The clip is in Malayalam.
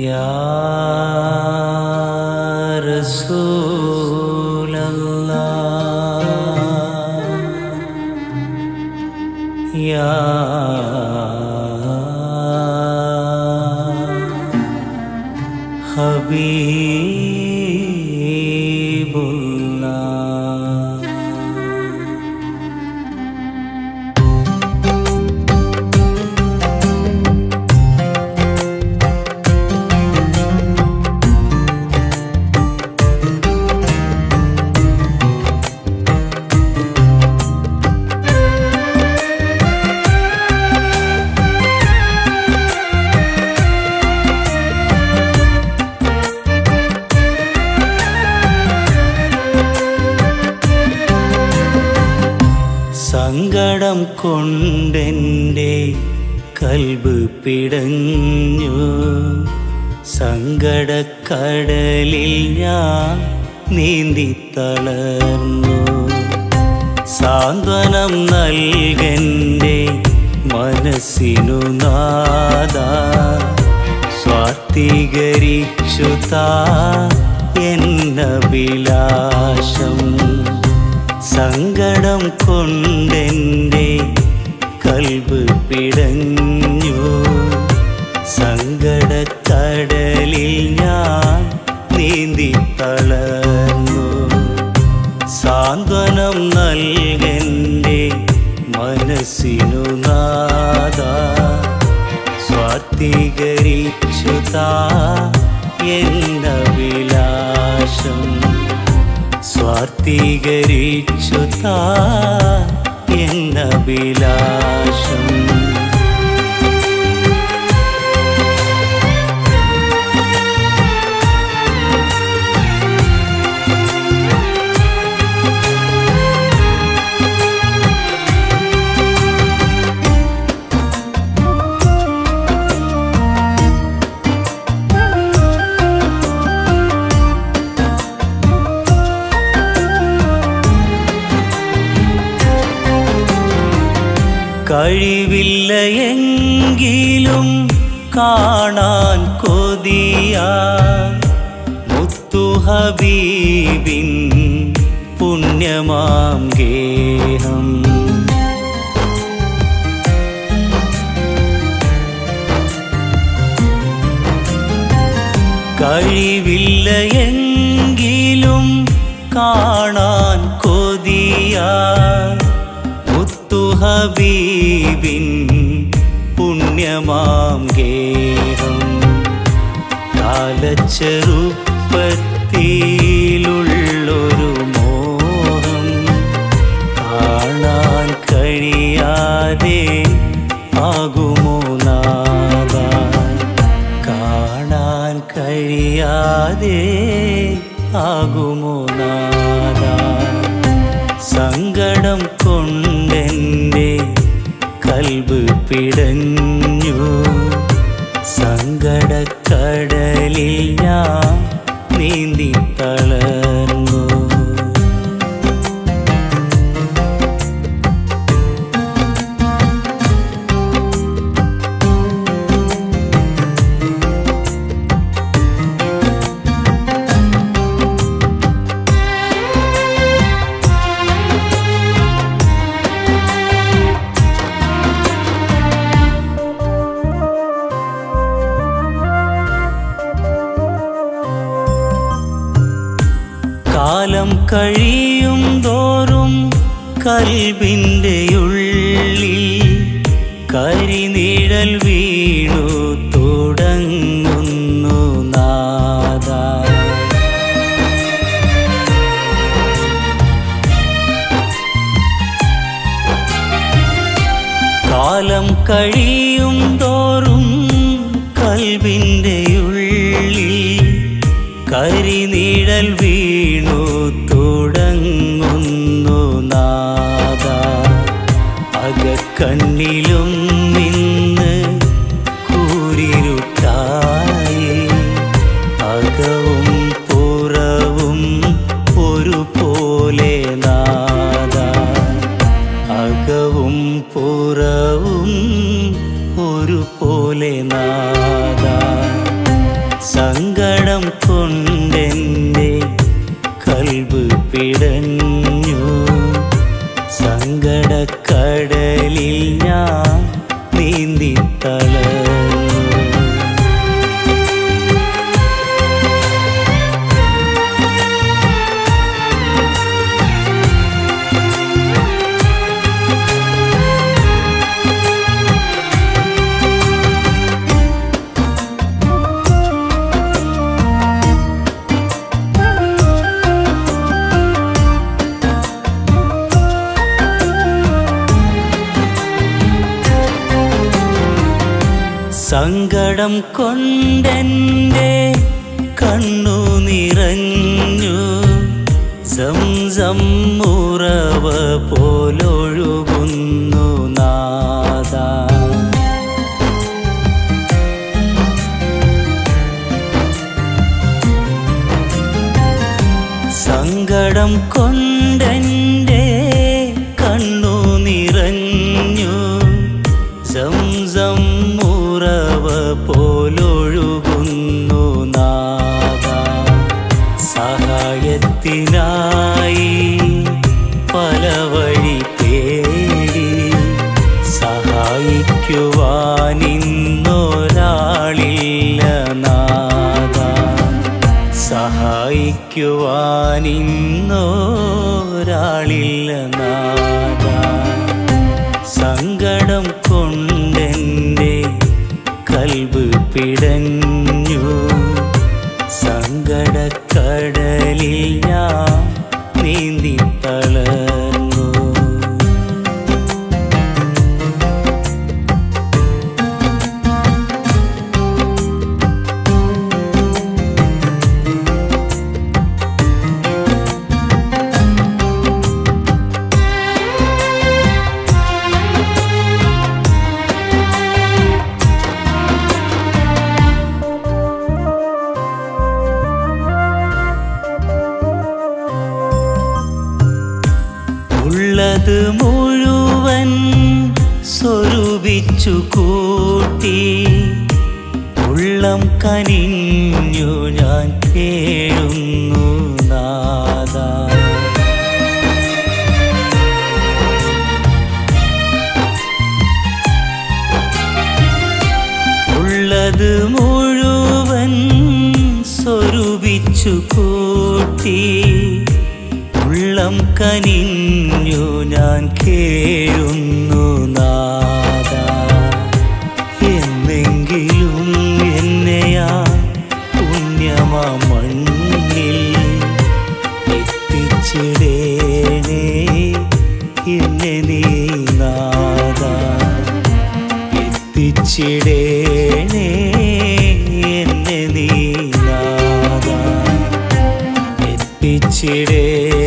या रसूल अल्लाह या हबीबुल्लाह। സങ്കടം കൊണ്ടെൻ്റെ കൽബ് പിടഞ്ഞു, സങ്കടക്കടലിൽ ഞാൻ നീന്തി തളർന്നു. സാന്ത്വനം നൽകൻ്റെ മനസ്സിനു നാദാ, സ്വാർത്ഥീകരിച്ചു താ എന്നഭിലാഷം. സങ്കടം കൊണ്ടെൻ്റെ കൽബ് പിടഞ്ഞു, സങ്കടക്കടലിൽ ഞാൻ നീന്തി തളർന്നു. സാന്ത്വനം നൽകൻ്റെ മനസ്സിനു നാദാ, സ്വാർത്ഥീകരിച്ചു താ എന്നഭിലാഷം. സ്വാർത്ഥീകരിച്ചു താ എന്നഭിലാഷം. കഴിവില്ല എങ്കിലും കാണാൻ കൊതിയാ മുത്തു ഹബീബിൻ പുണ്യമാം ഗേഹം. കഴിവില്ല എങ്കിലും കാണാൻ കൊതിയാ മുത്തു ഹബീബിൻ പുണ്യമാം ഗേഹം. കാലച്ചെറുപ്പത്തിലുള്ളൊരു മോഹം കാണാൻ കഴിയാതെ ആകുമോ നാദാ, കാണാൻ കഴിയാതെ ആകുമോ നാദാ. സങ്കടം കൊണ്ടെൻ്റെ കൽബ് പിടഞ്ഞു, സങ്കടക്കടലിൽ ഞാൻ നീന്തി തളർന്നു. കാലം കഴിയും തോറും കൽബിൻ്റെ ഉള്ളിൽ കരിനിഴൽ വീണു തുടങ്ങുന്നു നാദാ. കാലം കഴിയും തോറും കൽബിൻ്റെ ഉള്ളിൽ കരിനിഴൽ വീണു തുടങ്ങുന്നു നാദാ. അകക്കണ്ണിലും നിന്ന് കൂരിരുട്ടായി, അകവും പുറവും ഒരുപോലെ നാദാ, അകവും പുറവും ഒരുപോലെ നാദാ. കടലിൽ ഞാൻ നീന്തിത്തളർന്നു. സങ്കടം കൊണ്ടെൻ്റെ കണ്ണു നിറഞ്ഞു, സംസം ഉറവ പോലൊഴുകുന്നു നാഥാ. സങ്കടം കൊണ്ടെൻ്റെ കണ്ണു നിറഞ്ഞു, സംസം ഉറവ പോലൊഴുകുന്നു നാഥാ. സഹായത്തിനായി പല വഴി തേടി, സഹായിക്കുവാനിന്നൊരാളില്ല നാഥാ. സഹായിക്കുവാനിന്നൊരാളില്ല നാഥാ. സങ്കടം കൊണ്ടെൻ്റെ കൽബ് പിടഞ്ഞു, സങ്കടക്കടലിൽ ഞാൻ നീന്തിത്തളർന്നു. ഉള്ളത് മുഴുവൻ സ്വരൂപിച്ചു കൂട്ടി, ഉള്ളം കനിഞ്ഞു ഞാൻ കേഴുന്നു നാഥാ. ഉള്ളത് മുഴുവൻ സ്വരൂപിച്ചു കൂട്ടി, ഉള്ളം കനിഞ്ഞു ഞാൻ കേഴുന്നു നാഥാ. എന്നെങ്കിലും എന്നെയാ പുണ്യമാ മണ്ണിൽ എത്തിച്ചിടേണേ എന്നെ നീ നാഥാ. എത്തിച്ചിടേണേ എന്നെ നീ നാഥാ. എത്തിച്ചിടേ